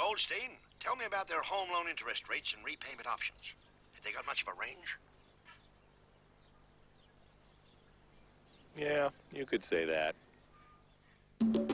Goldstein, tell me about their home loan interest rates and repayment options. Have they got much of a range? Yeah, you could say that.